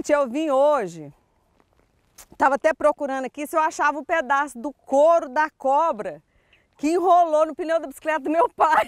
Gente, eu vim hoje, estava até procurando aqui se eu achava um pedaço do couro da cobra que enrolou no pneu da bicicleta do meu pai.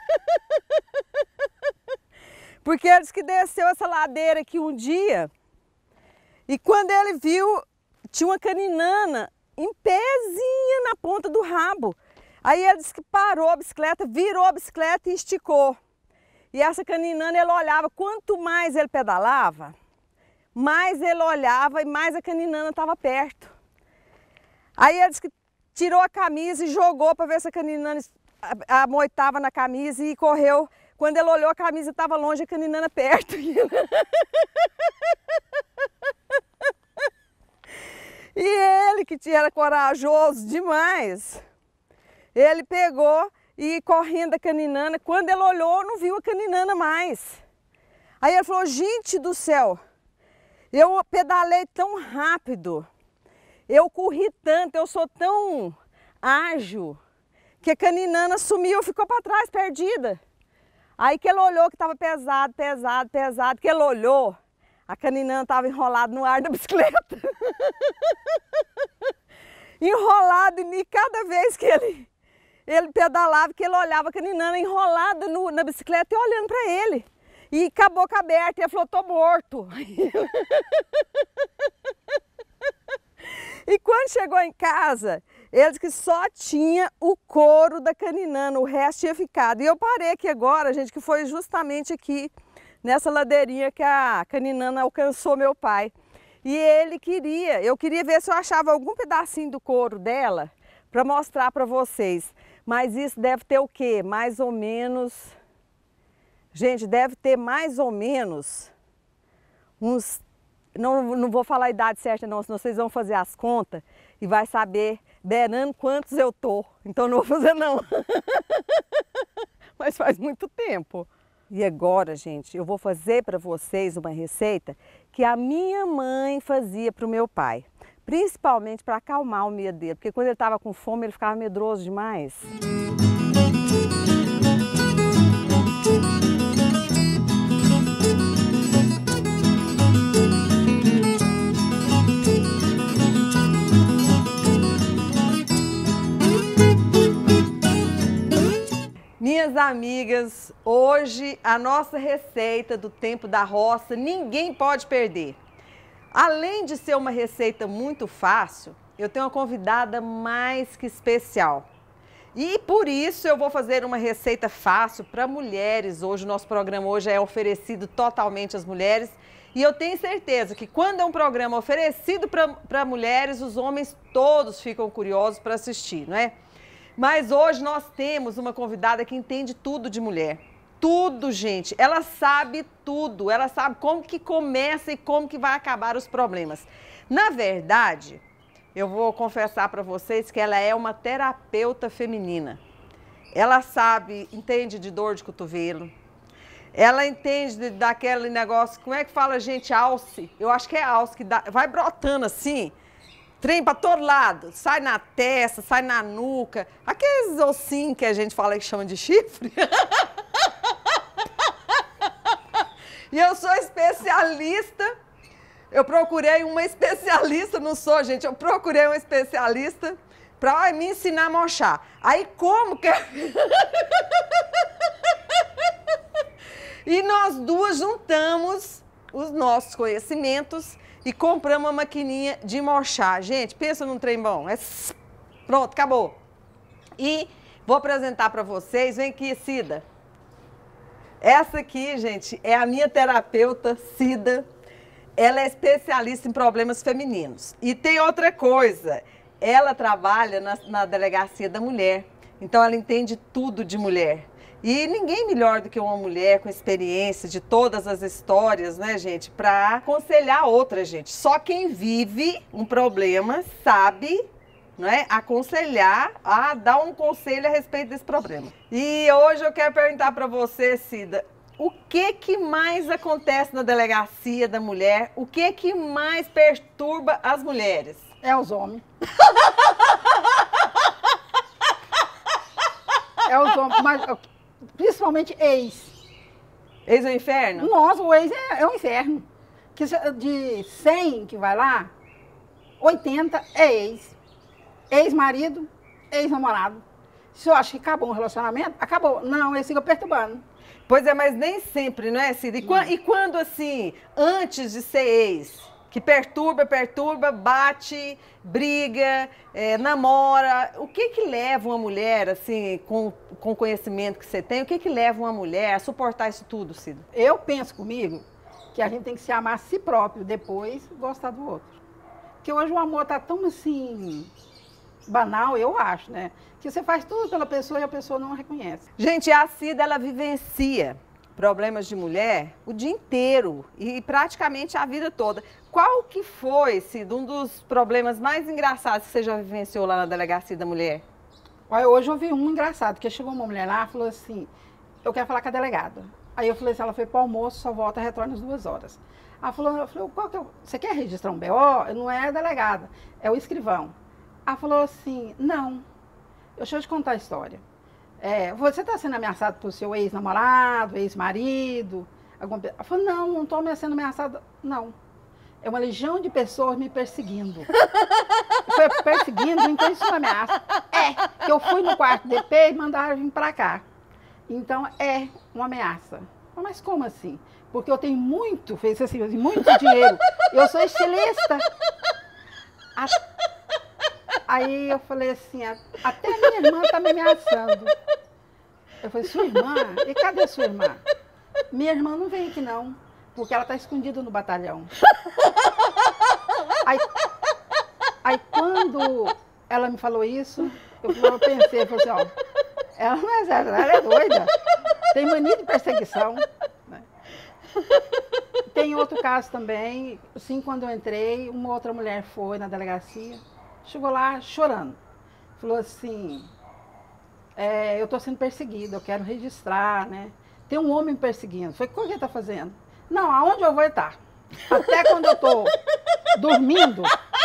Porque ele disse que desceu essa ladeira aqui um dia e quando ele viu, tinha uma caninana em pezinha na ponta do rabo. Aí ele disse que parou a bicicleta, virou a bicicleta e esticou. E essa caninana, ele olhava, quanto mais ele pedalava, mais ele olhava e mais a caninana estava perto. Aí ele disse que tirou a camisa e jogou para ver se a caninana amoitava na camisa e correu. Quando ele olhou, a camisa estava longe, a caninana perto. E ele, que era corajoso demais, ele pegou e correndo a caninana, quando ele olhou, não viu a caninana mais. Aí ele falou, gente do céu, eu pedalei tão rápido, eu corri tanto, eu sou tão ágil, que a caninana sumiu, ficou para trás, perdida. Aí que ele olhou que estava pesado, pesado, pesado, que ele olhou, a caninana estava enrolada no ar da bicicleta. Enrolado, e cada vez que ele pedalava, que ele olhava a caninana enrolada na bicicleta e olhando para ele. E com a boca aberta, e ele falou, tô morto. E quando chegou em casa, ele disse que só tinha o couro da caninana, o resto tinha ficado. E eu parei aqui agora, gente, que foi justamente aqui, nessa ladeirinha que a caninana alcançou meu pai. E eu queria ver se eu achava algum pedacinho do couro dela para mostrar para vocês. Mas isso deve ter o quê? Mais ou menos, gente, deve ter mais ou menos uns, não vou falar a idade certa não, senão vocês vão fazer as contas e vai saber beirando quantos eu tô. Então não vou fazer não. Mas faz muito tempo. E agora, gente, eu vou fazer para vocês uma receita que a minha mãe fazia para o meu pai. Principalmente para acalmar o medo dele, porque quando ele estava com fome ele ficava medroso demais. Minhas amigas, hoje a nossa receita do tempo da roça ninguém pode perder. Além de ser uma receita muito fácil, eu tenho uma convidada mais que especial. E por isso eu vou fazer uma receita fácil para mulheres. Hoje o nosso programa hoje é oferecido totalmente às mulheres. E eu tenho certeza que quando é um programa oferecido para mulheres, os homens todos ficam curiosos para assistir, não é? Mas hoje nós temos uma convidada que entende tudo de mulher. Tudo, gente. Ela sabe tudo. Ela sabe como que começa e como que vai acabar os problemas. Na verdade, eu vou confessar para vocês que ela é uma terapeuta feminina. Ela sabe, entende de dor de cotovelo. Ela entende daquele negócio, como é que fala, gente, alce? Eu acho que é alce, que vai brotando assim. Trem para todo lado, sai na testa, sai na nuca, aqueles ossinhos que a gente fala que chama de chifre. E eu sou especialista, eu procurei uma especialista, não sou, gente, eu procurei uma especialista para me ensinar a mochar. Aí como que... E nós duas juntamos os nossos conhecimentos e compramos uma maquininha de mochar. Gente, pensa num trem bom. Pronto, acabou. E vou apresentar para vocês. Vem aqui, Cida. Essa aqui, gente, é a minha terapeuta, Cida. Ela é especialista em problemas femininos. E tem outra coisa. Ela trabalha na Delegacia da Mulher. Então, ela entende tudo de mulher. E ninguém melhor do que uma mulher com experiência de todas as histórias, né, gente, para aconselhar outra, gente. Só quem vive um problema sabe, não é, aconselhar, dar um conselho a respeito desse problema. E hoje eu quero perguntar para você, Cida, o que mais acontece na Delegacia da Mulher? O que mais perturba as mulheres? É os homens. É os homens, mas principalmente ex. Ex é o inferno? Nossa, o ex é um inferno. de 100 que vai lá, 80 é ex. Ex-marido, ex-namorado. Se eu acho que acabou um relacionamento, acabou. Não, ele fica perturbando. Pois é, mas nem sempre, não é, Cida? E quando, assim, antes de ser ex, que perturba, bate, briga, namora, o que que leva uma mulher, assim, com o conhecimento que você tem, o que que leva uma mulher a suportar isso tudo, Cida? Eu penso comigo que a gente tem que se amar a si próprio, depois gostar do outro. Porque hoje o amor tá tão, assim, banal, eu acho, né? Que você faz tudo pela pessoa e a pessoa não reconhece. Gente, a Cida, ela vivencia problemas de mulher o dia inteiro e praticamente a vida toda. Qual que foi, Cida, um dos problemas mais engraçados que você já vivenciou lá na Delegacia da Mulher? Olha, hoje eu vi um engraçado, porque chegou uma mulher lá e falou assim, eu quero falar com a delegada. Aí eu falei assim, ela foi para o almoço, só volta, retorna às 2 horas. Ela falou, qual que você quer registrar um BO? Não é a delegada, é o escrivão. Ela falou assim, não, deixa eu te contar a história. Você está sendo ameaçado por seu ex-namorado, ex-marido? Ela falou, não estou sendo ameaçada, não. É uma legião de pessoas me perseguindo. Foi perseguindo, então isso é uma ameaça. Que eu fui no quarto DP e mandaram vir para cá. Então é uma ameaça. Mas como assim? Porque eu tenho fez assim, muito dinheiro. Eu sou estilista. Aí eu falei assim, até minha irmã está me ameaçando. Eu falei, sua irmã? E cadê sua irmã? Minha irmã não vem aqui não, porque ela está escondida no batalhão. Aí quando ela me falou isso, eu pensei, eu falei assim, ó, ela não é zero, ela é doida. Tem mania de perseguição. Né? Tem outro caso também, assim, quando eu entrei, uma outra mulher foi na delegacia, chegou lá chorando. Falou assim, eu estou sendo perseguida, eu quero registrar, né? Tem um homem me perseguindo. Falei, o que ele está fazendo? Não, aonde eu vou estar? Até quando eu estou dormindo,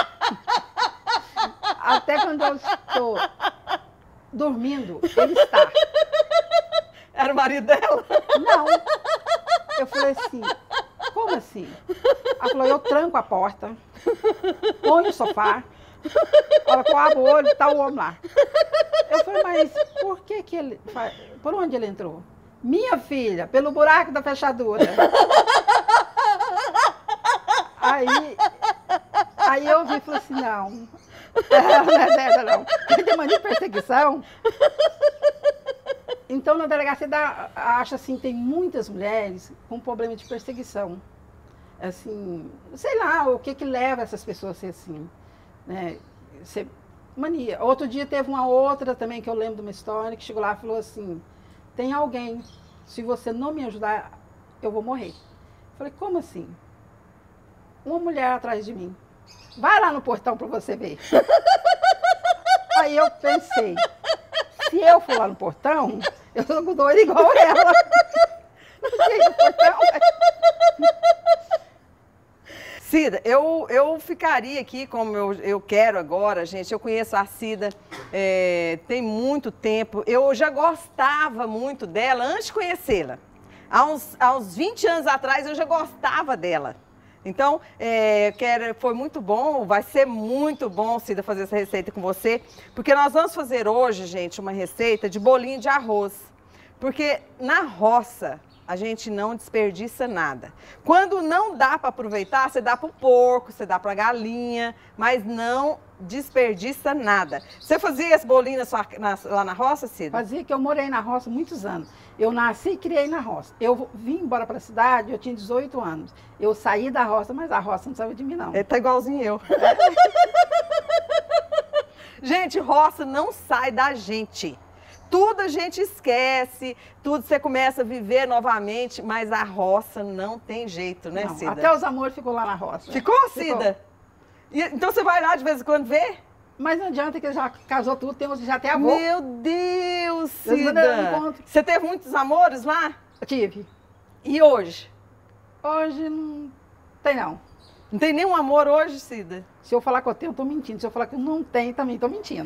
até quando eu estou dormindo, ele está. Era o marido dela? Não. Eu falei assim, como assim? Ela falou, eu tranco a porta, ponho o sofá, ela abre o olho, está o homem lá. Eu falei, mas por que ele, por onde ele entrou? Minha filha, pelo buraco da fechadura. Aí eu vi e falei assim, não é dessa não. Tem mania de perseguição. Então na delegacia acha assim, tem muitas mulheres com problema de perseguição. Assim, sei lá, o que leva essas pessoas a ser assim, né? Mania. Outro dia teve uma outra também, que eu lembro de uma história, que chegou lá e falou assim, tem alguém, se você não me ajudar, eu vou morrer. Falei, como assim? Uma mulher atrás de mim. Vai lá no portão para você ver. Aí eu pensei, se eu for lá no portão, eu sou doida igual ela. Não sei no portão. Cida, eu ficaria aqui como eu quero agora, gente. Eu conheço a Cida tem muito tempo. Eu já gostava muito dela antes de conhecê-la. Há uns 20 anos atrás eu já gostava dela. Então, foi muito bom, vai ser muito bom, Cida, fazer essa receita com você. Porque nós vamos fazer hoje, gente, uma receita de bolinho de arroz. Porque na roça a gente não desperdiça nada. Quando não dá para aproveitar, você dá para o porco, você dá para a galinha, mas não desperdiça nada. Você fazia esse bolinho lá na roça, Cida? Fazia, que eu morei na roça muitos anos. Eu nasci e criei na roça. Eu vim embora para a cidade, eu tinha 18 anos. Eu saí da roça, mas a roça não saiu de mim, não. Tá igualzinho eu. Gente, roça não sai da gente. Tudo a gente esquece, tudo você começa a viver novamente, mas a roça não tem jeito, né, não, Cida? Até os amores ficou lá na roça. Ficou, Cida? Então você vai lá de vez em quando ver? Mas não adianta, que já casou tudo, já tem avô. Meu Deus, Cida! Você teve muitos amores lá? Eu tive. E hoje? Hoje não tem, não. Não tem nenhum amor hoje, Cida? Se eu falar que eu tenho, eu tô mentindo. Se eu falar que não tem, também tô mentindo.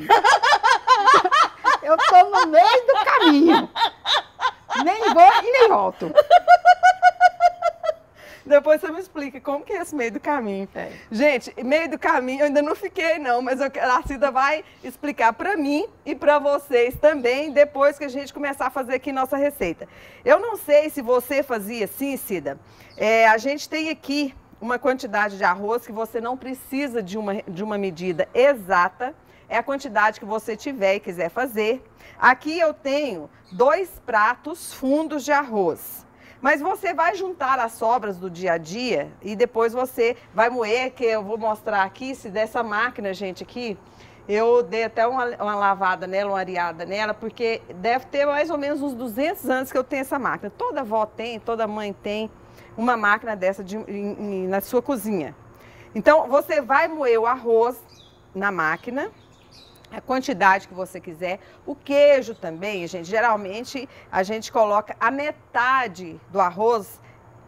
Eu tô no meio do caminho. Nem vou e nem volto. Depois você me explica como que é esse meio do caminho. É. Gente, meio do caminho eu ainda não fiquei não, mas a Cida vai explicar para mim e para vocês também, depois que a gente começar a fazer aqui nossa receita. Eu não sei se você fazia assim, Cida, a gente tem aqui uma quantidade de arroz que você não precisa de uma medida exata, é a quantidade que você tiver e quiser fazer. Aqui eu tenho 2 pratos fundos de arroz. Mas você vai juntar as sobras do dia a dia e depois você vai moer, que eu vou mostrar aqui, se dessa máquina, gente, aqui, eu dei até uma lavada nela, uma areada nela, porque deve ter mais ou menos uns 200 anos que eu tenho essa máquina. Toda avó tem, toda mãe tem uma máquina dessa na sua cozinha. Então, você vai moer o arroz na máquina, a quantidade que você quiser. O queijo também, gente, geralmente a gente coloca a metade do arroz.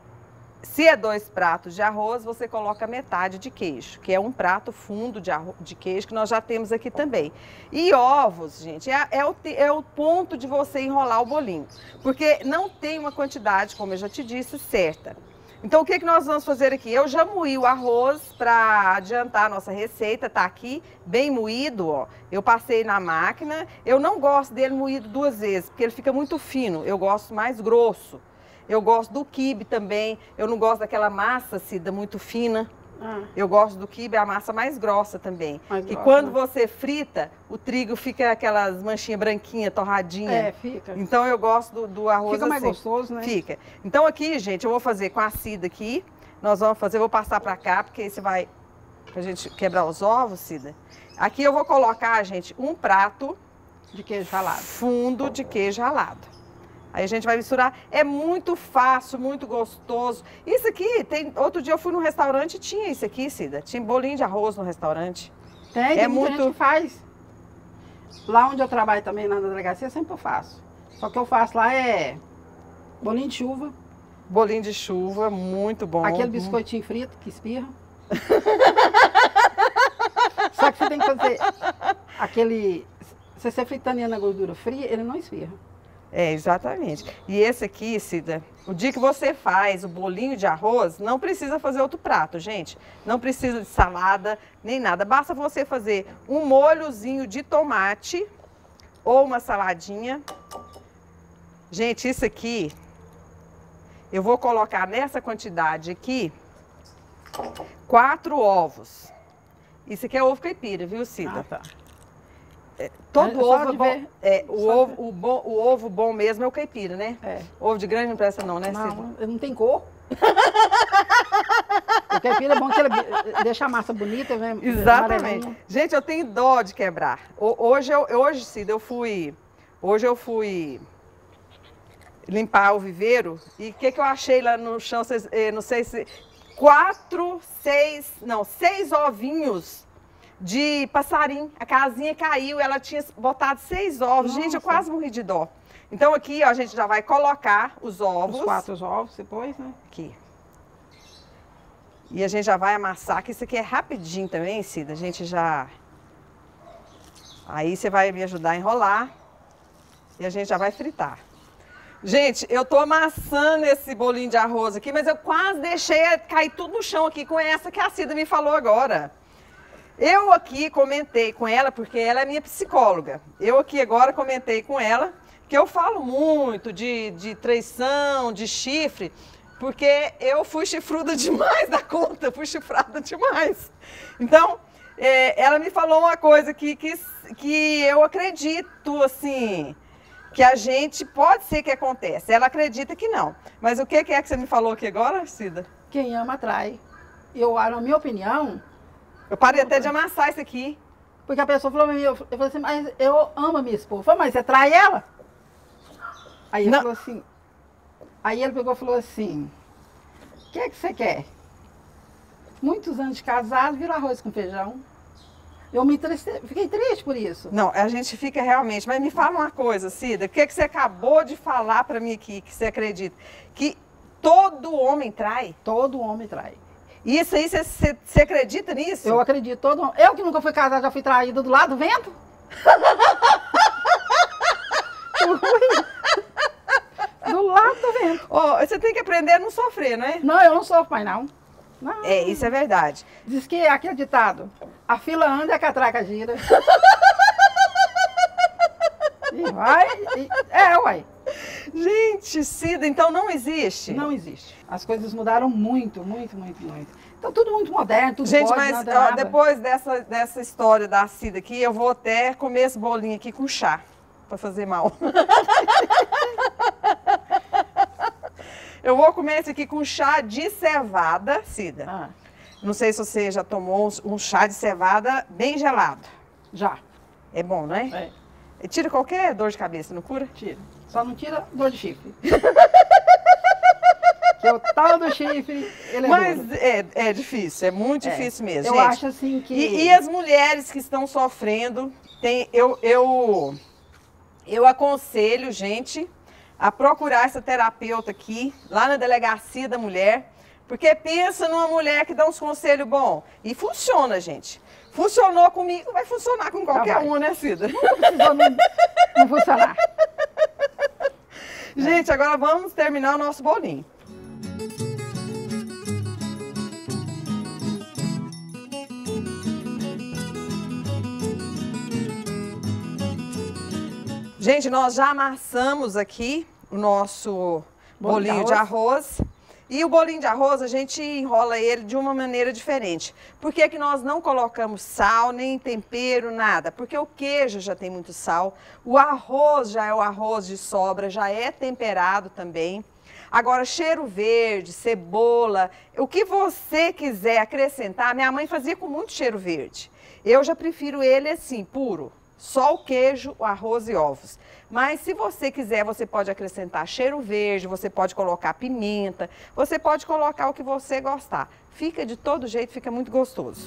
Se é 2 pratos de arroz, você coloca metade de queijo, que é um prato fundo de queijo que nós já temos aqui também. E ovos, gente, é o ponto de você enrolar o bolinho, porque não tem uma quantidade, como eu já te disse, certa. Então, o que nós vamos fazer aqui? Eu já moí o arroz para adiantar a nossa receita, tá aqui bem moído, ó. Eu passei na máquina, eu não gosto dele moído 2 vezes, porque ele fica muito fino, eu gosto mais grosso. Eu gosto do quibe também, eu não gosto daquela massa, Cida, muito fina. Eu gosto do quibe, a massa mais grossa também. E quando você frita, o trigo fica aquelas manchinhas branquinhas, torradinhas. É, fica. Então eu gosto do arroz fica mais assim. gostoso, né? Fica. Então aqui, gente, eu vou fazer com a Cida aqui. Nós vamos fazer, eu vou passar pra cá, porque aí você vai, pra gente quebrar os ovos, Cida. Aqui eu vou colocar, gente, um prato de queijo ralado. Fundo de queijo ralado. Aí a gente vai misturar, é muito fácil, muito gostoso. Isso aqui, outro dia eu fui num restaurante e tinha isso aqui, Cida. Tinha bolinho de arroz no restaurante. Tem muita gente que faz. Lá onde eu trabalho também, na delegacia, sempre eu faço. Só que eu faço lá bolinho de chuva. Bolinho de chuva, muito bom. Aquele biscoitinho frito que espirra. Só que você tem que fazer aquele... Se você fritando ele na gordura fria, ele não espirra. É, exatamente. E esse aqui, Cida, o dia que você faz o bolinho de arroz, não precisa fazer outro prato, gente. Não precisa de salada, nem nada. Basta você fazer um molhozinho de tomate ou uma saladinha. Gente, isso aqui, eu vou colocar nessa quantidade aqui 4 ovos. Isso aqui é ovo caipira, viu, Cida? Ah, tá. Todo ovo é bom. O ovo bom mesmo é o caipira, né? É. Ovo de grande não presta não, né, Cida? Não, ele não tem cor. O caipira é bom que ele deixa a massa bonita, né? Exatamente. Gente, eu tenho dó de quebrar. Hoje, Cida, hoje eu fui limpar o viveiro e o que eu achei lá no chão, não sei se... 6 ovinhos de passarinho. A casinha caiu, ela tinha botado 6 ovos. Nossa. Gente, eu quase morri de dó. Então aqui, ó, a gente já vai colocar os ovos. Os 4 ovos depois, né? Aqui. E a gente já vai amassar, que isso aqui é rapidinho também, Cida. A gente já... Aí você vai me ajudar a enrolar. E a gente já vai fritar. Gente, eu tô amassando esse bolinho de arroz aqui, mas eu quase deixei cair tudo no chão aqui com essa que a Cida me falou agora. Eu aqui comentei com ela, porque ela é minha psicóloga. Eu aqui agora comentei com ela que eu falo muito de traição, de chifre, porque eu fui chifruda demais da conta, fui chifrada demais. Então, ela me falou uma coisa que eu acredito, assim, que a gente, pode ser que aconteça. Ela acredita que não. Mas o que é que você me falou aqui agora, Cida? Quem ama atrai. Na minha opinião... Eu parei até de amassar isso aqui. Porque a pessoa falou pra mim, eu falei assim, mas eu amo a minha esposa. Eu falei, mas você trai ela? Aí ele falou assim, aí ele pegou e falou assim, o que é que você quer? Muitos anos de casado, virou arroz com feijão. Eu fiquei triste por isso. Não, a gente fica realmente, mas me fala uma coisa, Cida, o que é que você acabou de falar pra mim aqui, que você acredita? Que todo homem trai? Todo homem trai. Isso aí, você acredita nisso? Eu acredito. Eu que nunca fui casada, já fui traída do lado do vento. Do lado do vento. Oh, você tem que aprender a não sofrer, não é? Não, eu não sofro mais, não. Não. Isso é verdade. Diz que aqui é ditado, a fila anda e a catraca gira. E vai, uai. Gente, Cida, então não existe? Não existe. As coisas mudaram muito, muito, muito, muito. Então tudo muito moderno, tudo gente, pode, mas nada, ó, nada. depois dessa história da Cida aqui, eu vou até comer esse bolinho aqui com chá, para fazer mal. Eu vou comer esse aqui com chá de cevada, Cida. Ah, Não sei se você já tomou um chá de cevada bem gelado. já. É bom, não é? É, E tira qualquer dor de cabeça, não cura? tira. Só não tira dor de chifre. Que o tal do chifre, ele é Mas duro. é difícil, é muito difícil mesmo, Eu gente. acho assim que... E as mulheres que estão sofrendo, eu aconselho, gente, a procurar essa terapeuta aqui, lá na Delegacia da Mulher, porque pensa numa mulher que dá uns conselhos bons. E funciona, gente. Funcionou comigo, vai funcionar com qualquer uma, né, Cida? Precisou não funcionar. Gente, agora vamos terminar o nosso bolinho. Gente, nós já amassamos aqui o nosso bolinho de arroz. E o bolinho de arroz, a gente enrola ele de uma maneira diferente. Por que que nós não colocamos sal, nem tempero, nada? Porque o queijo já tem muito sal, o arroz já é o arroz de sobra, já é temperado também. Agora, cheiro verde, cebola, o que você quiser acrescentar, minha mãe fazia com muito cheiro verde. Eu já prefiro ele assim, puro. Só o queijo, o arroz e ovos. Mas se você quiser, você pode acrescentar cheiro verde, você pode colocar pimenta, você pode colocar o que você gostar. Fica de todo jeito, fica muito gostoso.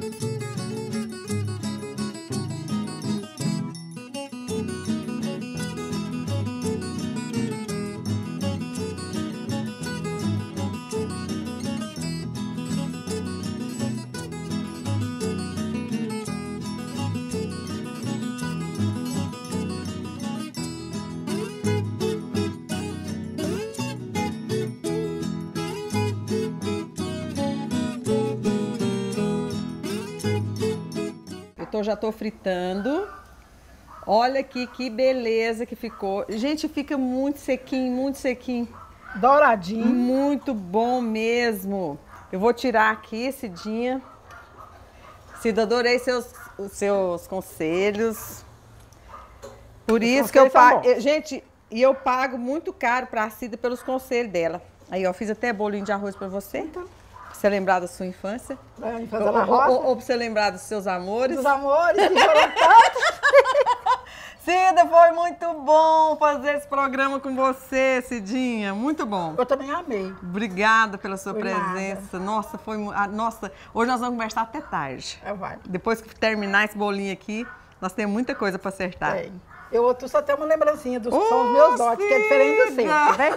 Já tô fritando. Olha aqui que beleza que ficou. Gente, fica muito sequinho, muito sequinho. Douradinho. Muito bom mesmo. Eu vou tirar aqui, Cidinha. Cida, adorei os seus conselhos. Por isso que eu pago. Gente, e eu pago muito caro pra Cida pelos conselhos dela. Aí, ó, fiz até bolinho de arroz pra você. Então. Pra você lembrar da sua infância. Infância na roça. Ou pra você lembrar dos seus amores. Dos amores, que foram tantos. Cida, foi muito bom fazer esse programa com você, Cidinha. Muito bom. Eu também amei. Obrigada pela sua presença. Nossa, nossa, hoje nós vamos conversar até tarde. Vai. Depois que terminar esse bolinho aqui, nós temos muita coisa para acertar. Eu só tenho uma lembrancinha são os meus dotes, que é diferente do seu, tá vendo?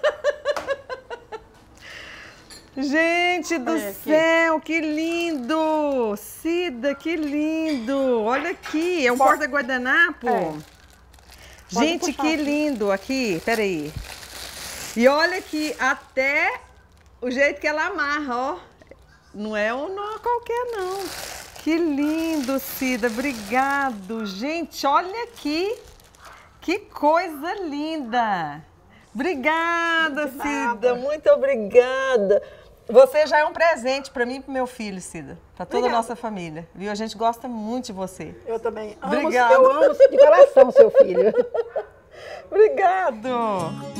Gente do céu, que lindo! Cida, que lindo! Olha aqui, é um porta-guardanapo. Gente, que lindo aqui, peraí. E olha aqui, até o jeito que ela amarra, ó. Não é um nó qualquer, não. Que lindo, Cida, obrigado. Gente, olha aqui, que coisa linda. Obrigada, Cida, muito obrigada. Você já é um presente para mim e para meu filho, Cida, para toda a nossa família, viu? A gente gosta muito de você. Eu também. Obrigada. Eu amo de coração, seu filho. Obrigado.